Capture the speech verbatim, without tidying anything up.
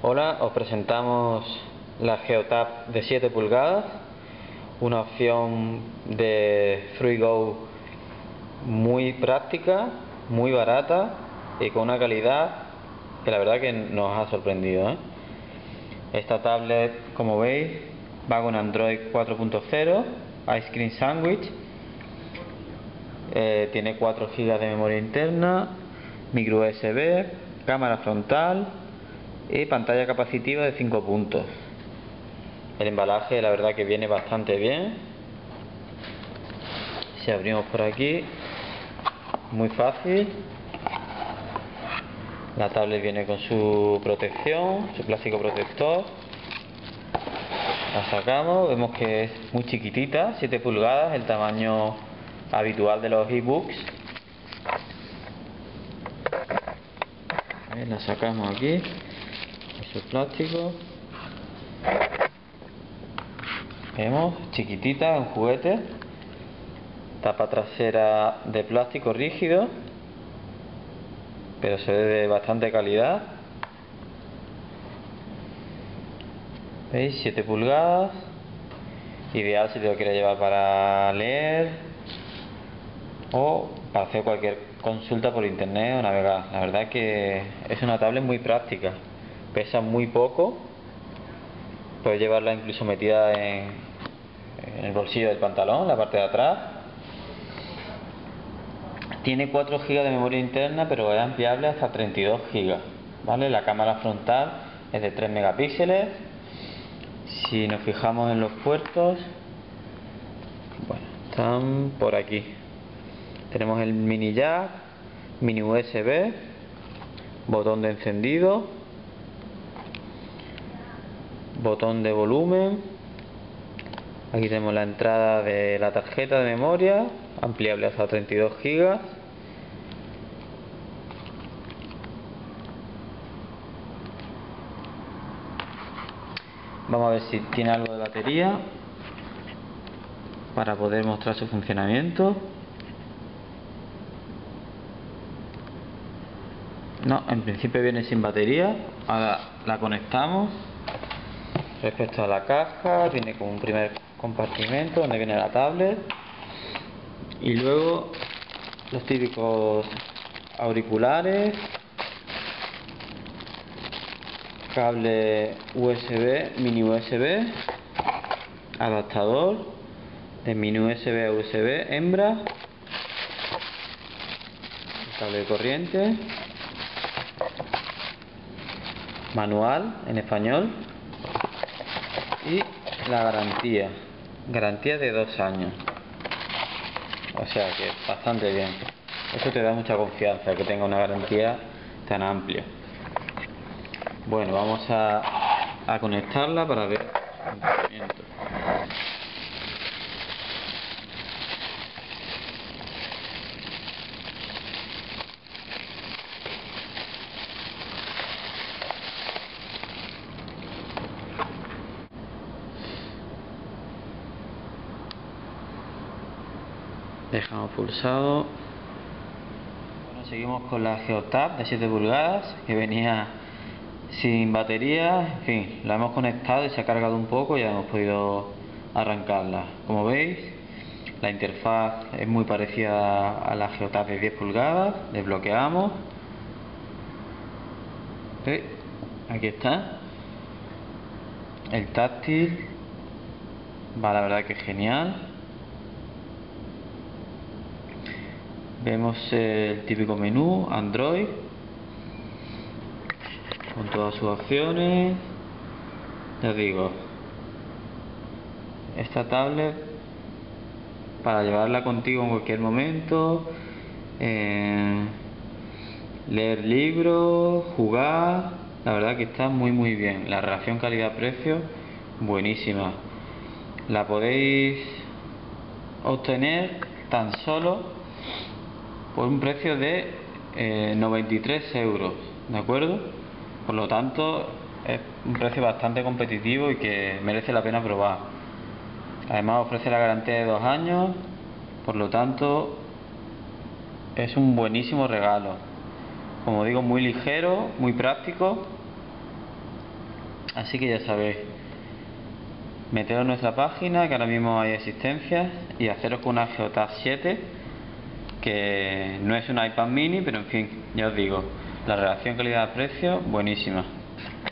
Hola, os presentamos la Geotab de siete pulgadas, una opción de FreeGo muy práctica, muy barata y con una calidad que la verdad que nos ha sorprendido, ¿eh? Esta tablet, como veis, va con Android cuatro punto cero, Ice Cream Sandwich, eh, tiene cuatro gigas de memoria interna, micro U S B, cámara frontal y pantalla capacitiva de cinco puntos. El embalaje la verdad que viene bastante bien. Si abrimos por aquí, muy fácil. La tablet viene con su protección, su plástico protector. La sacamos, vemos que es muy chiquitita, siete pulgadas, el tamaño habitual de los ebooks. La sacamos aquí, su plástico. Vemos, chiquitita, un juguete. Tapa trasera de plástico rígido, pero se ve de bastante calidad. ¿Veis? siete pulgadas. Ideal si te lo quieres llevar para leer o para hacer cualquier consulta por internet o navegar. La verdad que es una tablet muy práctica. Pesa muy poco. Puedes llevarla incluso metida en, en el bolsillo del pantalón, la parte de atrás. Tiene cuatro gigas de memoria interna, pero es ampliable hasta treinta y dos gigas, ¿vale? La cámara frontal es de tres megapíxeles. Si nos fijamos en los puertos, bueno, están por aquí. Tenemos el mini jack, mini U S B, botón de encendido, botón de volumen. Aquí tenemos la entrada de la tarjeta de memoria, ampliable hasta treinta y dos gigas. Vamos a ver si tiene algo de batería para poder mostrar su funcionamiento. No, en principio viene sin batería. Ahora la conectamos. Respecto a la caja, viene con un primer compartimento donde viene la tablet y luego los típicos auriculares, cable U S B, mini U S B, adaptador de mini U S B a U S B, hembra, cable de corriente, manual en español y la garantía, garantía de dos años, o sea que bastante bien. Eso te da mucha confianza, que tenga una garantía tan amplia. Bueno, vamos a, a conectarla para ver su funcionamiento. Dejamos pulsado. Bueno, seguimos con la Geotab de siete pulgadas que venía sin batería. En fin, la hemos conectado y se ha cargado un poco y ya hemos podido arrancarla. Como veis, la interfaz es muy parecida a la Geotab de diez pulgadas. Desbloqueamos. ¿Sí? Aquí está. El táctil va, la verdad que es genial. Vemos el típico menú Android con todas sus opciones. Ya digo, esta tablet para llevarla contigo en cualquier momento, eh, leer libros, jugar. La verdad que está muy muy bien. La relación calidad-precio buenísima. La podéis obtener tan solo por un precio de eh, noventa y tres euros, ¿de acuerdo? Por lo tanto es un precio bastante competitivo y que merece la pena probar. Además ofrece la garantía de dos años, por lo tanto es un buenísimo regalo. Como digo, muy ligero, muy práctico Así que ya sabéis, meteros en nuestra página, que ahora mismo hay existencias, y haceros con una Geotab siete, que no es un iPad mini, pero en fin, ya os digo, la relación calidad-precio buenísima.